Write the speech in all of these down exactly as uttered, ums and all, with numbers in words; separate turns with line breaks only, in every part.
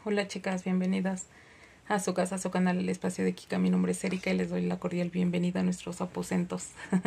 Hola chicas, bienvenidas a su casa, a su canal, El Espacio de Kika. Mi nombre es Erika y les doy la cordial bienvenida a nuestros aposentos.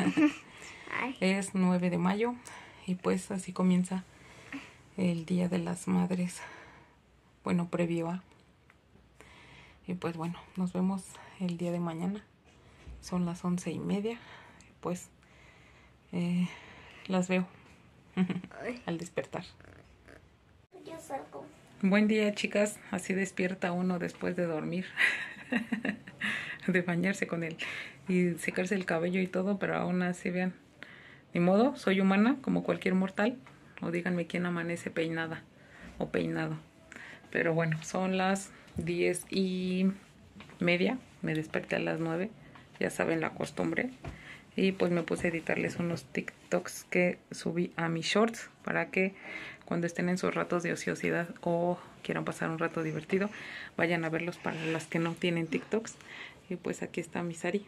Es nueve de mayo y pues así comienza el Día de las Madres. Bueno, previo a. Y pues bueno, nos vemos el día de mañana. Son las once y media. Pues eh, las veo al despertar.
Yo salgo.
Buen día, chicas. Así despierta uno después de dormir. De bañarse con él y secarse el cabello y todo, pero aún así, vean. Ni modo, soy humana como cualquier mortal. O díganme quién amanece peinada o peinado. Pero bueno, son las diez y media. Me desperté a las nueve. Ya saben la costumbre. Y pues me puse a editarles unos TikToks que subí a mis shorts para que cuando estén en sus ratos de ociosidad o quieran pasar un rato divertido, vayan a verlos para las que no tienen TikToks. Y pues aquí está mi Sari.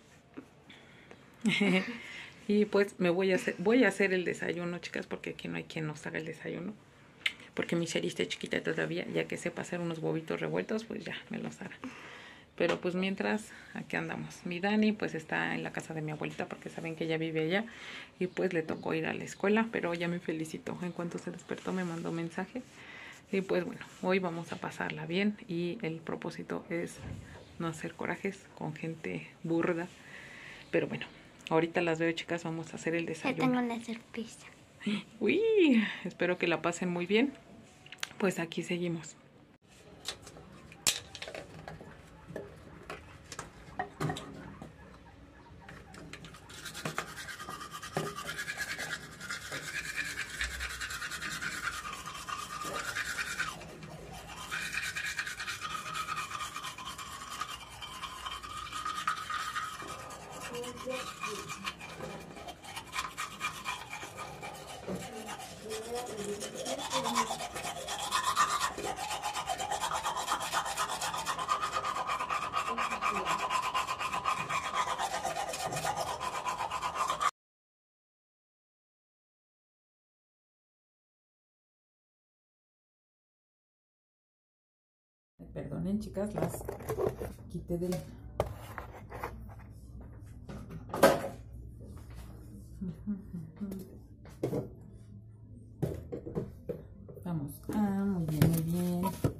Y pues me voy a hacer, voy a hacer el desayuno, chicas, porque aquí no hay quien nos haga el desayuno. Porque mi Sari está chiquita todavía, ya que sepa hacer unos huevitos revueltos, pues ya me los hará. Pero pues mientras, aquí andamos. Mi Dani pues está en la casa de mi abuelita porque saben que ella vive allá. Y pues le tocó ir a la escuela, pero ya me felicitó. En cuanto se despertó me mandó mensaje. Y pues bueno, hoy vamos a pasarla bien. Y el propósito es no hacer corajes con gente burda. Pero bueno, ahorita las veo, chicas, vamos a hacer el desayuno.
Ya tengo una sorpresa.
Uy, espero que la pasen muy bien. Pues aquí seguimos. Perdonen, chicas, las quité del... Vamos, ah, muy bien, muy bien.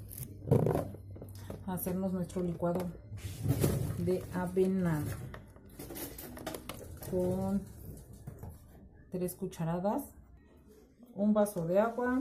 A hacernos nuestro licuado de avena con tres cucharadas, un vaso de agua,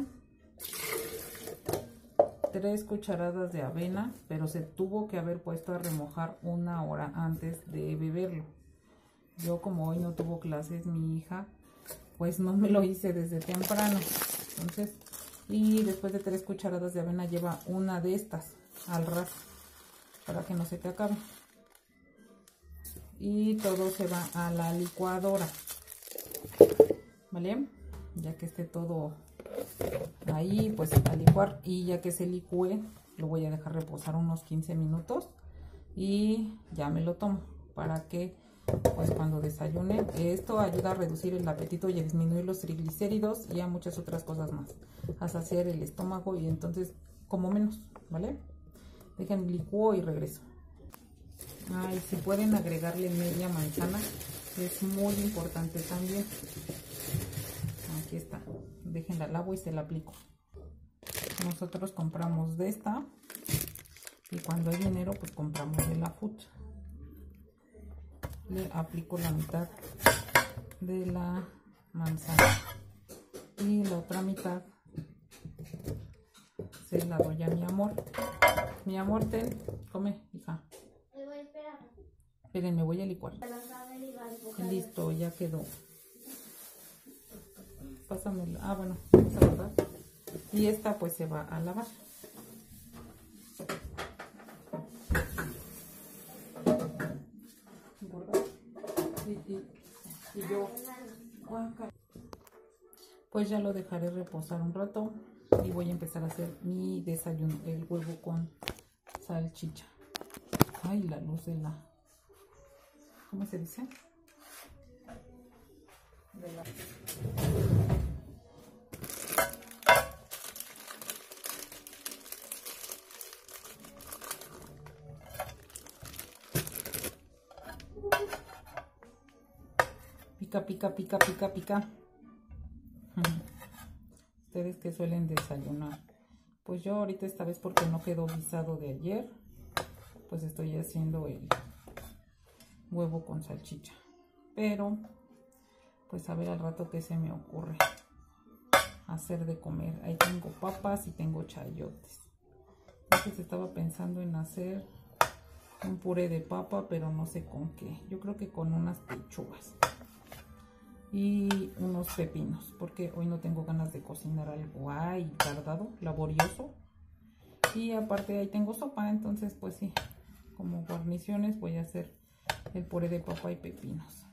tres cucharadas de avena, pero se tuvo que haber puesto a remojar una hora antes de beberlo. Yo, como hoy no tuvo clases mi hija, pues no me lo hice desde temprano. Entonces, y después de tres cucharadas de avena lleva una de estas al ras para que no se te acabe. Y todo se va a la licuadora, ¿vale? Ya que esté todo ahí, pues a licuar, y ya que se licúe lo voy a dejar reposar unos quince minutos y ya me lo tomo para que pues cuando desayune. Esto ayuda a reducir el apetito y a disminuir los triglicéridos y a muchas otras cosas más, a saciar el estómago y entonces como menos, ¿vale? Dejen licuo y regreso. Ay, si pueden agregarle media manzana es muy importante también. Aquí está, déjenla lavo y se la aplico. Nosotros compramos de esta y cuando hay dinero pues compramos de la Food. Le aplico la mitad de la manzana y la otra mitad se la doy a mi amor. Mi amor, ten, come, hija. Esperen, voy a licuar. Listo, ya quedó. Pásamela. Ah, bueno, vamos a lavar. Y esta pues se va a lavar. Y, y, y yo pues ya lo dejaré reposar un rato y voy a empezar a hacer mi desayuno, el huevo con salchicha. Ay, la luz de la... ¿Cómo se dice? De la... pica, pica, pica, pica, pica. Ustedes que suelen desayunar. Pues yo ahorita esta vez, porque no quedó guisado de ayer, pues estoy haciendo el huevo con salchicha. Pero pues a ver al rato qué se me ocurre hacer de comer. Ahí tengo papas y tengo chayotes. Entonces estaba pensando en hacer un puré de papa, pero no sé con qué. Yo creo que con unas pechugas y unos pepinos, porque hoy no tengo ganas de cocinar algo ay, tardado, laborioso. Y aparte ahí tengo sopa, entonces pues sí, como guarniciones voy a hacer el puré de papa y pepinos.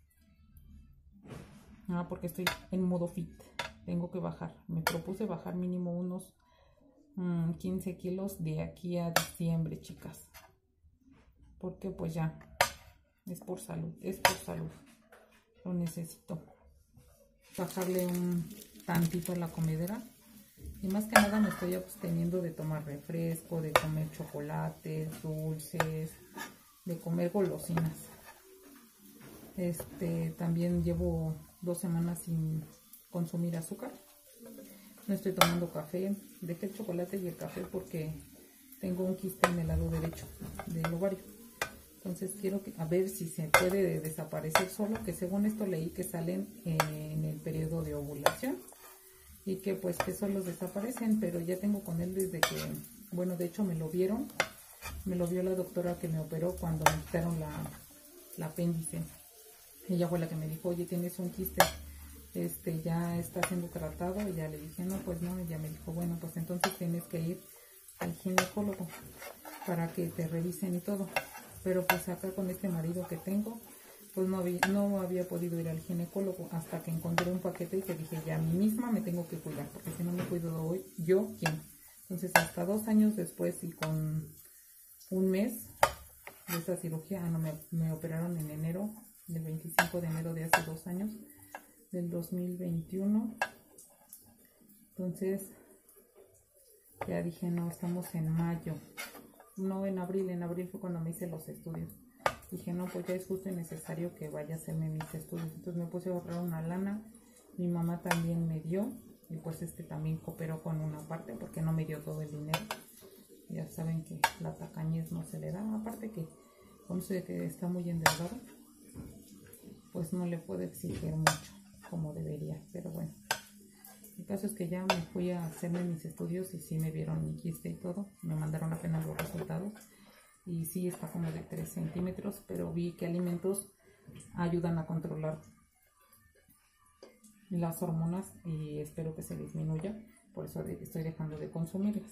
Ah, porque estoy en modo fit, tengo que bajar. Me propuse bajar mínimo unos mmm, quince kilos de aquí a diciembre, chicas. Porque pues ya, es por salud, es por salud. Lo necesito. Bajarle un tantito a la comedera. Y más que nada me estoy absteniendo de tomar refresco, de comer chocolates, dulces, de comer golosinas. Este, también llevo dos semanas sin consumir azúcar. No estoy tomando café. Dejé el chocolate y el café porque tengo un quiste en el lado derecho del ovario. Entonces quiero que, a ver si se puede desaparecer solo, que según esto leí que salen eh, en el periodo de ovulación y que pues que solos desaparecen, pero ya tengo con él desde que, bueno, de hecho me lo vieron, me lo vio la doctora que me operó cuando me quitaron la, la apéndice. Ella fue la que me dijo, oye, tienes un quiste, este, ya está siendo tratado. Y ya le dije, no, pues no. Ella me dijo, bueno, pues entonces tienes que ir al ginecólogo para que te revisen y todo. Pero pues acá con este marido que tengo, pues no había, no había podido ir al ginecólogo hasta que encontré un paquete y que dije, ya a mí misma me tengo que cuidar, porque si no me cuido hoy, ¿yo quién? Entonces hasta dos años después y con un mes de esa cirugía, ah, no, me, me operaron en enero, del veinticinco de enero de hace dos años, del dos mil veintiuno. Entonces ya dije, no, estamos en mayo. No, en abril, en abril fue cuando me hice los estudios. Dije, no, pues ya es justo y necesario que vaya a hacerme mis estudios. Entonces me puse a ahorrar una lana. Mi mamá también me dio. Y pues este también cooperó con una parte porque no me dio todo el dinero. Ya saben que la tacañez no se le da. Aparte que, con eso de que está muy endeudado, pues no le puedo exigir mucho como debería. Pero bueno. El caso es que ya me fui a hacerme mis estudios y sí me vieron mi quiste y todo. Me mandaron apenas los resultados. Y sí está como de tres centímetros, pero vi que alimentos ayudan a controlar las hormonas y espero que se disminuya. Por eso estoy dejando de consumirlas.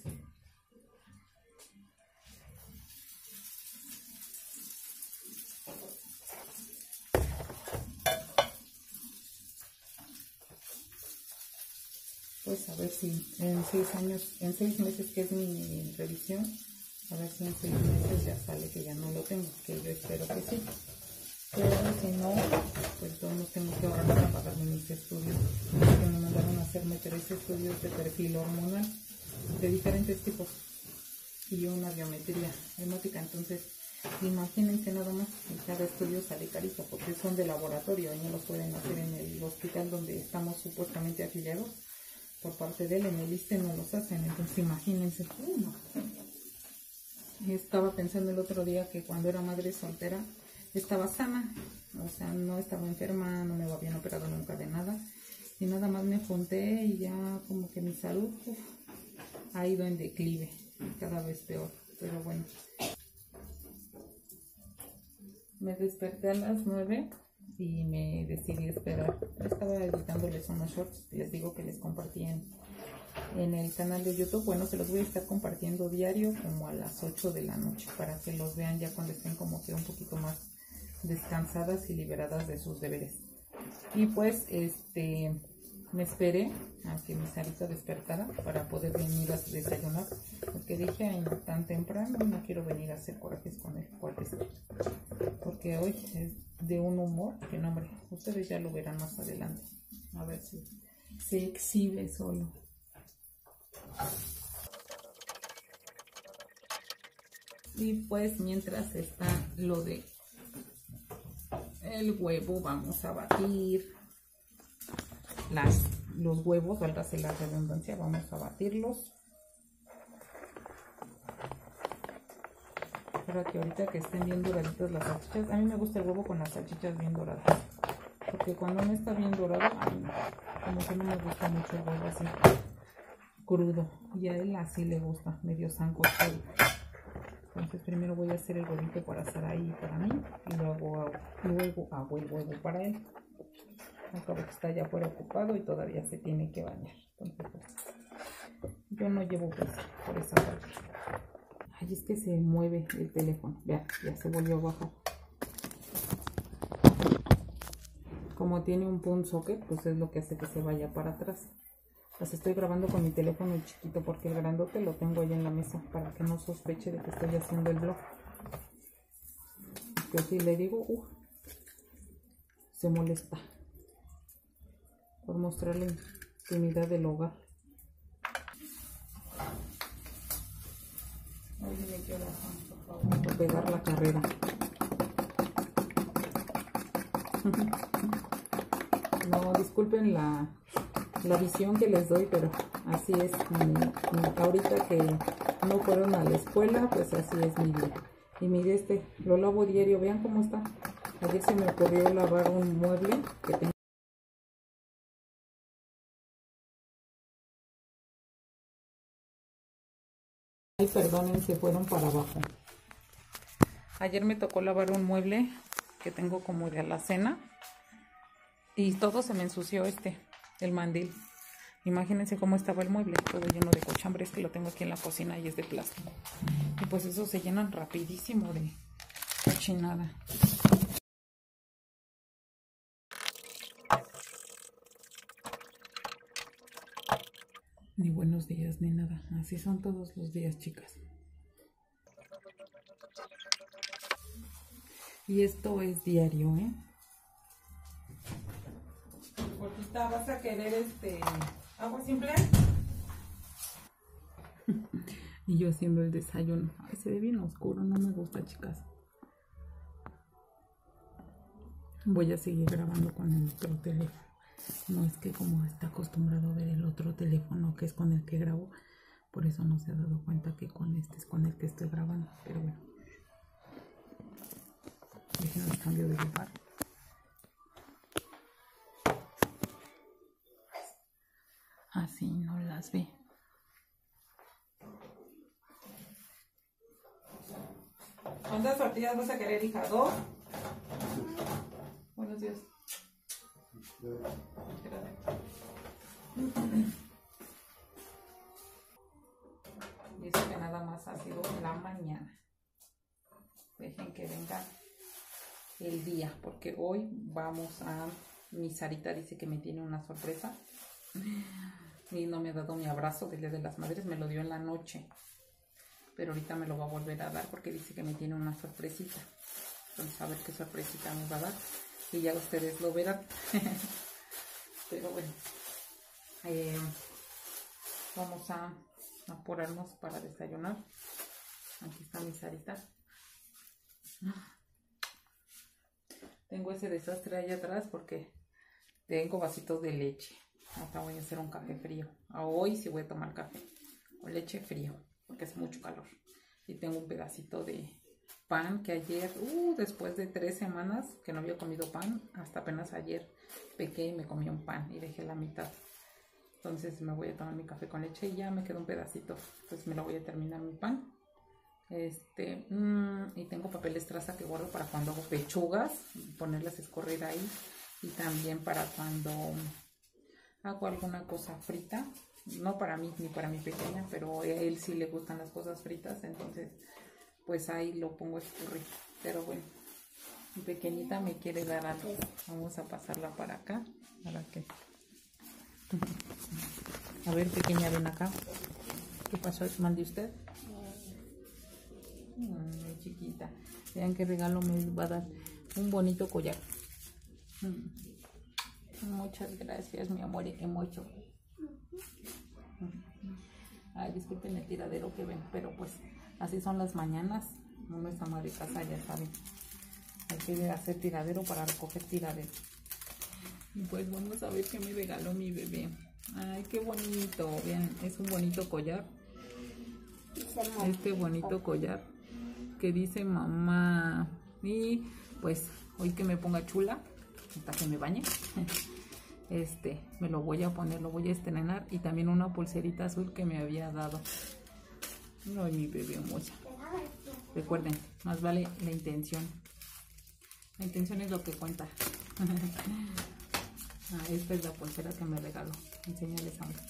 Pues a ver si en seis años, en seis meses que es mi revisión, a ver si en seis meses ya sale que ya no lo tengo, que yo espero que sí. Pero si no, pues yo no tengo que ahorrar para pagarme mis estudios. Porque me mandaron a hacerme tres estudios de perfil hormonal de diferentes tipos y una biometría hemática. Entonces, imagínense nada más, cada estudio sale carito porque son de laboratorio y no los pueden hacer en el hospital donde estamos supuestamente afiliados. Por parte de él, en el ISSSTE no los hacen, entonces imagínense. Uno. Estaba pensando el otro día que cuando era madre soltera estaba sana, o sea, no estaba enferma, no me habían operado nunca de nada, y nada más me junté y ya como que mi salud uf, ha ido en declive, cada vez peor, pero bueno. Me desperté a las nueve y me decidí esperar. Estaba editándoles unos shorts, les digo que les compartí en, en el canal de YouTube. Bueno, se los voy a estar compartiendo diario como a las ocho de la noche para que los vean ya cuando estén como que un poquito más descansadas y liberadas de sus deberes. Y pues este me esperé a que mi Sarita despertara para poder venir a desayunar, porque dije, ay no, tan temprano no quiero venir a hacer corajes con el cuate, porque hoy es de un humor que no, hombre, ustedes ya lo verán más adelante, a ver si se exhibe solo. Y pues mientras está lo de el huevo, vamos a batir las, los huevos, válgase la redundancia, vamos a batirlos. Para que ahorita que estén bien doraditas las salchichas, a mí me gusta el huevo con las salchichas bien doradas, porque cuando no está bien dorado, ay, como que no me gusta mucho el huevo así crudo, y a él así le gusta, medio sancochado. Entonces primero voy a hacer el huevito para hacer ahí para mí, y luego hago, luego hago el huevo para él. Acabo que está ya fuera ocupado y todavía se tiene que bañar. Entonces pues, yo no llevo peso por esa parte. Ay, es que se mueve el teléfono. Vean, ya se volvió a bajar. Como tiene un punto socket, pues es lo que hace que se vaya para atrás. Las estoy grabando con mi teléfono chiquito porque el grandote lo tengo ahí en la mesa para que no sospeche de que estoy haciendo el vlog. Que si le digo, uh, se molesta por mostrar la intimidad del hogar. Ahí me queda, por favor, por pegar la carrera. No, disculpen la, la visión que les doy, pero así es. Mi, mi, ahorita que no fueron a la escuela, pues así es mi vida. Y mire este, lo lavo diario, vean cómo está. Ayer se me ocurrió lavar un mueble que tengo. Ay, perdonen, se fueron para abajo. Ayer me tocó lavar un mueble que tengo como de alacena y todo se me ensució este, el mandil. Imagínense cómo estaba el mueble, todo lleno de cochambres, que lo tengo aquí en la cocina y es de plástico. Y pues eso se llenan rapidísimo de cochinada. Ni buenos días ni nada, así son todos los días, chicas. Y esto es diario, ¿eh? Porquita, ¿vas a querer este agua simple? Y yo haciendo el desayuno. Ay, se ve bien oscuro, no me gusta, chicas. Voy a seguir grabando con el otro teléfono. No es que como está acostumbrado a ver el otro teléfono que es con el que grabo, por eso no se ha dado cuenta que con este es con el que estoy grabando. Pero bueno, déjenme el cambio de lugar. Así no las ve. ¿Cuántas tortillas vas a querer, hija? ¿Dos? Buenos días. Dice que nada más ha sido la mañana. Dejen que venga el día, porque hoy vamos a... Mi Sarita dice que me tiene una sorpresa y no me ha dado mi abrazo del Día de las Madres, me lo dio en la noche, pero ahorita me lo va a volver a dar porque dice que me tiene una sorpresita. Entonces a ver qué sorpresita me va a dar y ya ustedes lo verán. Pero bueno, eh, vamos a apurarnos para desayunar. Aquí está mi Sarita. Tengo ese desastre ahí atrás porque tengo vasitos de leche. Hasta voy a hacer un café frío. Hoy sí voy a tomar café con leche frío porque hace mucho calor. Y tengo un pedacito de pan que ayer, uh, después de tres semanas que no había comido pan, hasta apenas ayer pequé y me comí un pan y dejé la mitad. Entonces me voy a tomar mi café con leche y ya me quedó un pedacito. Entonces me lo voy a terminar mi pan. Este, mmm, y tengo papel estraza que guardo para cuando hago pechugas, ponerlas a escurrir ahí. Y también para cuando hago alguna cosa frita. No para mí ni para mi pequeña, pero a él sí le gustan las cosas fritas. Entonces pues ahí lo pongo a escurrir. Pero bueno, mi pequeñita me quiere dar algo. Vamos a pasarla para acá. Para que... A ver, pequeña, ven acá. ¿Qué pasó? ¿Mande usted? Ay, chiquita. Vean qué regalo me va a dar. Un bonito collar. Muchas gracias, mi amor, y qué mucho. Ay, disculpen el tiradero que ven, pero pues así son las mañanas. Uno está ama de casa, ya saben. hay que hacer tiradero para recoger tiradero. Y pues vamos a ver qué me regaló mi bebé. Ay, qué bonito, vean, es un bonito collar. Este bonito collar que dice mamá. Y pues hoy que me ponga chula, hasta que me bañe, este, me lo voy a poner, lo voy a estrenar. Y también una pulserita azul que me había dado. Ay, mi bebé hermosa. Recuerden, más vale la intención. La intención es lo que cuenta. Ah, esta es la pulsera que me regaló. Enséñales ahora.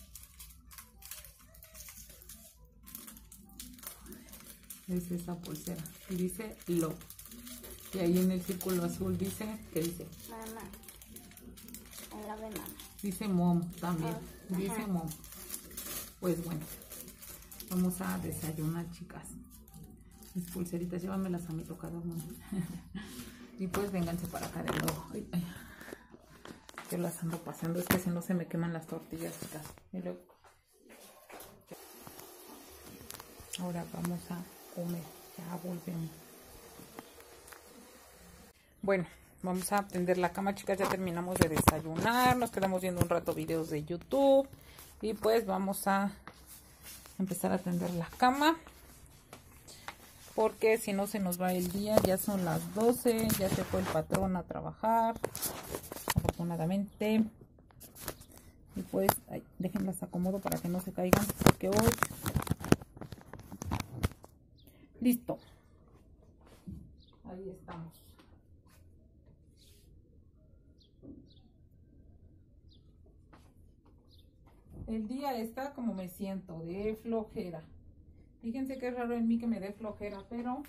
Es esa pulsera. Y dice Love. Y ahí en el círculo azul dice, ¿qué dice?
Mamá. I love mamá.
Dice Mom también.
Oh,
dice
ajá.
Mom. Pues bueno. Vamos a desayunar, chicas. Mis pulseritas, llévamelas a mi tocador. Y pues vénganse para acá de nuevo. Ay, ay. Yo las ando pasando, es que si no se me queman las tortillas, chicas. Y luego... Ahora vamos a comer. Ya volvemos. Bueno, vamos a tender la cama, chicas. Ya terminamos de desayunar. Nos quedamos viendo un rato videos de YouTube. Y pues vamos a empezar a tender la cama. Porque si no se nos va el día. Ya son las doce. Ya se fue el patrón a trabajar. Afortunadamente. Y pues, ay, déjenlas acomodo para que no se caigan. Porque hoy... Listo. Ahí estamos. El día está como me siento, de flojera. Fíjense que es raro en mí que me dé flojera, pero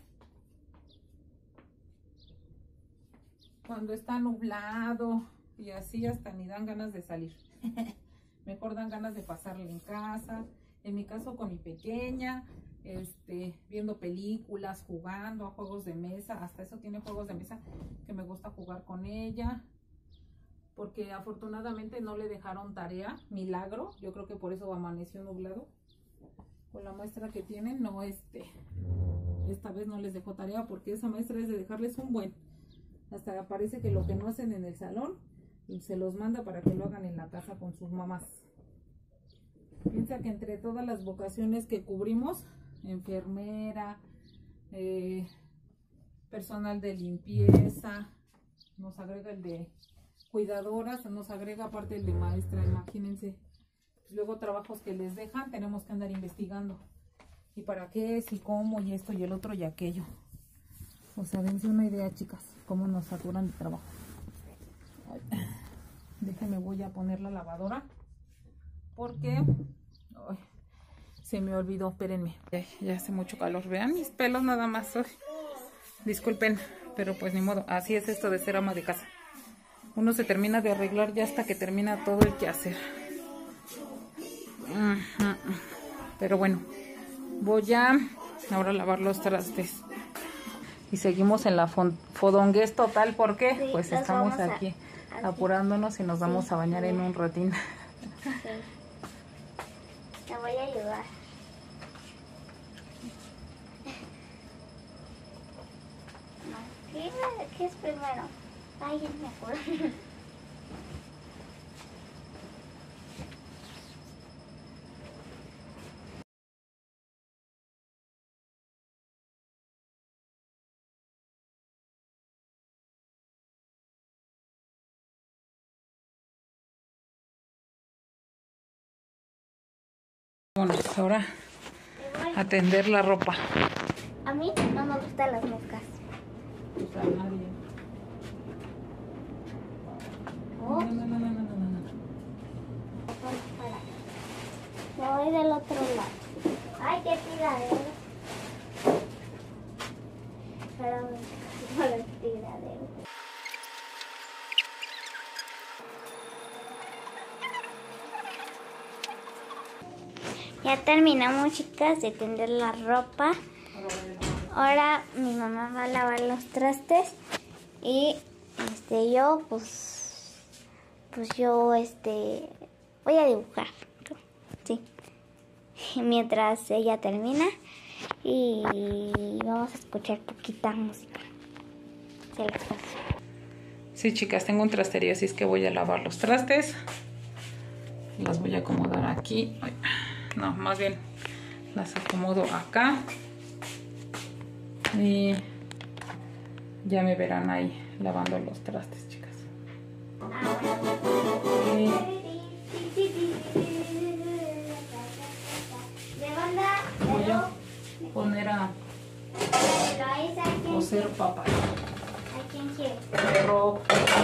cuando está nublado y así hasta ni dan ganas de salir. Mejor dan ganas de pasarle en casa. En mi caso con mi pequeña, este, viendo películas, jugando a juegos de mesa. Hasta eso tiene juegos de mesa que me gusta jugar con ella. Porque afortunadamente no le dejaron tarea, milagro. Yo creo que por eso amaneció nublado. Con la maestra que tienen, no, este, esta vez no les dejó tarea porque esa maestra es de dejarles un buen. Hasta parece que lo que no hacen en el salón, se los manda para que lo hagan en la casa con sus mamás. Piensa que entre todas las vocaciones que cubrimos, enfermera, eh, personal de limpieza, nos agrega el de cuidadoras, nos agrega aparte el de maestra, imagínense. Luego trabajos que les dejan, tenemos que andar investigando. ¿Y para qué? Si cómo, y esto y el otro y aquello. O sea, dense una idea, chicas, cómo nos saturan de trabajo. Ay, déjenme, voy a poner la lavadora. Porque ay, se me olvidó, espérenme. Ya, ya hace mucho calor. Vean mis pelos nada más. Ay, disculpen, pero pues ni modo. Así es esto de ser ama de casa. Uno se termina de arreglar ya hasta que termina todo el quehacer. Pero bueno, voy a ahora lavar los trastes. Y seguimos en la fodonguez total. ¿Por qué? Sí, pues estamos aquí a, apurándonos y nos vamos sí, a bañar sí. en un ratín.
Sí. Te voy a ayudar. ¿Qué, ¿Qué es primero? Ay, es mejor.
Bueno, ahora a tender la ropa.
A mí no me gustan las moscas.
Pues a nadie.
Oh.
No, no, no, no, no, no, no.
Me voy del otro lado. Ay, qué tiradero. Pero no los tiraderos. Ya terminamos, chicas, de tender la ropa. Ahora mi mamá va a lavar los trastes y este yo pues pues yo este voy a dibujar. Sí. Mientras ella termina y vamos a escuchar poquita música. el espacio.
Sí, chicas, tengo un trastería, así es que voy a lavar los trastes. Las voy a acomodar aquí. Ay, no, más bien las acomodo acá. Y ya me verán ahí lavando los trastes, chicas. Y voy a poner a cocer papas.
¿A quién quiere?
Pero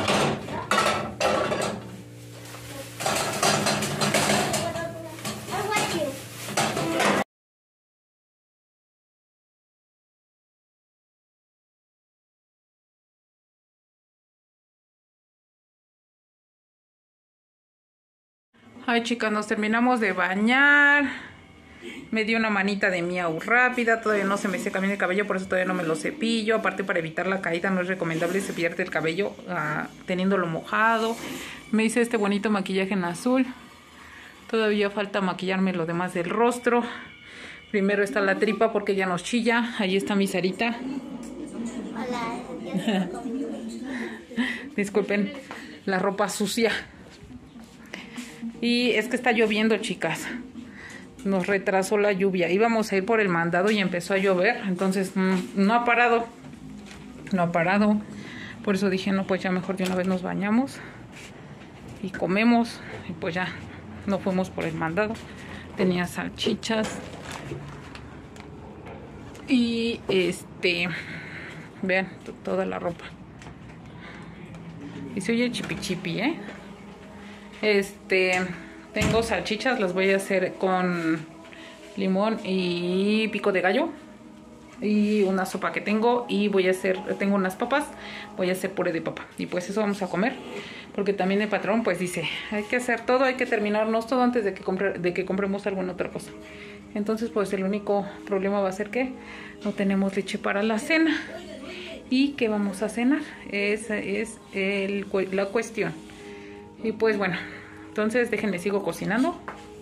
ay, chicas, nos terminamos de bañar. Me dio una manita de miau rápida. Todavía no se me seca bien el cabello, por eso todavía no me lo cepillo. Aparte, para evitar la caída, no es recomendable cepillarte el cabello uh, teniéndolo mojado. Me hice este bonito maquillaje en azul. Todavía falta maquillarme lo demás del rostro. Primero está la tripa porque ya nos chilla. Ahí está mi Sarita.
Hola.
Disculpen la ropa sucia. Y es que está lloviendo, chicas. Nos retrasó la lluvia. Íbamos a ir por el mandado y empezó a llover. Entonces mmm, no ha parado. No ha parado. Por eso dije, no, pues ya mejor de una vez nos bañamos. Y comemos. Y pues ya no fuimos por el mandado. Tenía salchichas. Y este... vean, toda la ropa. Y se oye chipi chipi, ¿eh? Este, tengo salchichas, las voy a hacer con limón y pico de gallo. Y una sopa que tengo. Y voy a hacer, tengo unas papas, voy a hacer puré de papa. Y pues eso vamos a comer. Porque también el patrón pues dice, hay que hacer todo, hay que terminarnos todo antes de que, compre, de que compremos alguna otra cosa. Entonces pues el único problema va a ser que no tenemos leche para la cena. ¿Y qué vamos a cenar? Esa es el, la cuestión. Y pues bueno, entonces déjenme sigo cocinando.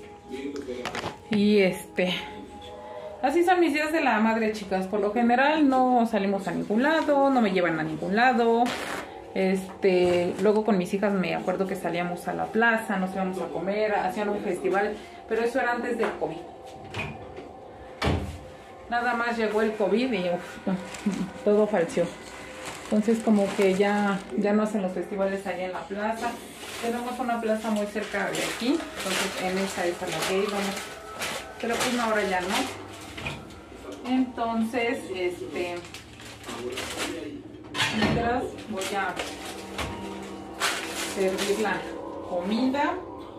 Y este... así son mis días de la madre, chicas. Por lo general no salimos a ningún lado, no me llevan a ningún lado. Este, luego con mis hijas me acuerdo que salíamos a la plaza, nos íbamos a comer, hacían un festival, pero eso era antes del COVID. Nada más llegó el COVID y uf, todo falseó. Entonces como que ya, ya no hacen los festivales allá en la plaza. Tenemos una plaza muy cerca de aquí, entonces en esa es a la que íbamos. Pero pues no, ahora ya no. Entonces, este... mientras voy a servir la comida.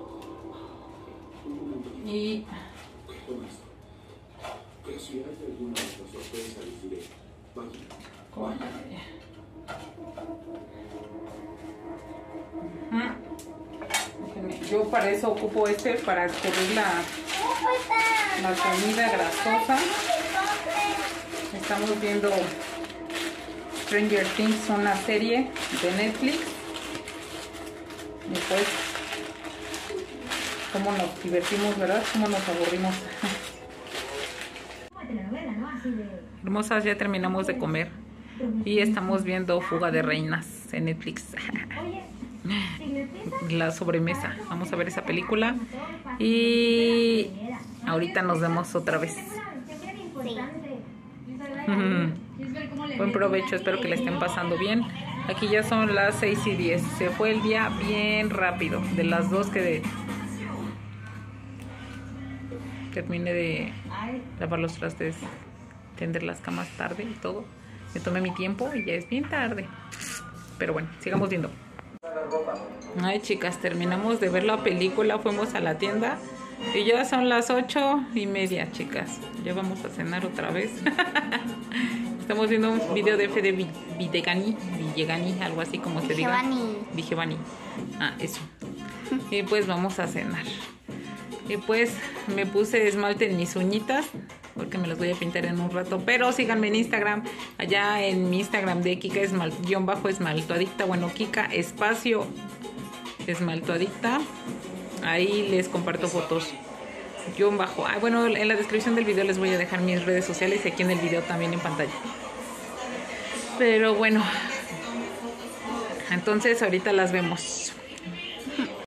Y... yo para eso ocupo este, para servir la, la comida grasosa. Estamos viendo Stranger Things, una serie de Netflix. Y pues, cómo nos divertimos, ¿verdad? Cómo nos aburrimos. Hermosas, ya terminamos de comer y estamos viendo Fuga de Reinas en Netflix. La sobremesa. Vamos a ver esa película y ahorita nos vemos otra vez. Buen provecho, espero que le estén pasando bien. Aquí ya son las seis y diez. Se fue el día bien rápido. De las dos que de... terminé de lavar los trastes, tender las camas tarde y todo. Me tomé mi tiempo y ya es bien tarde. Pero bueno, sigamos viendo. Ay, chicas, terminamos de ver la película, fuimos a la tienda y ya son las ocho y media, chicas. Ya vamos a cenar otra vez. Estamos viendo un video de Fede Videgani, Villegani, algo así como se diga. Vigevani. Ah, eso. Y pues vamos a cenar. Y pues me puse esmalte en mis uñitas porque me las voy a pintar en un rato. Pero síganme en Instagram. Allá en mi Instagram de Kika Esmal, guión bajo esmaltoadicta. Bueno, Kika espacio esmaltoadicta. Ahí les comparto fotos. Guión bajo. Ah, bueno, en la descripción del video les voy a dejar mis redes sociales y aquí en el video también en pantalla. Pero bueno, Entonces ahorita las vemos.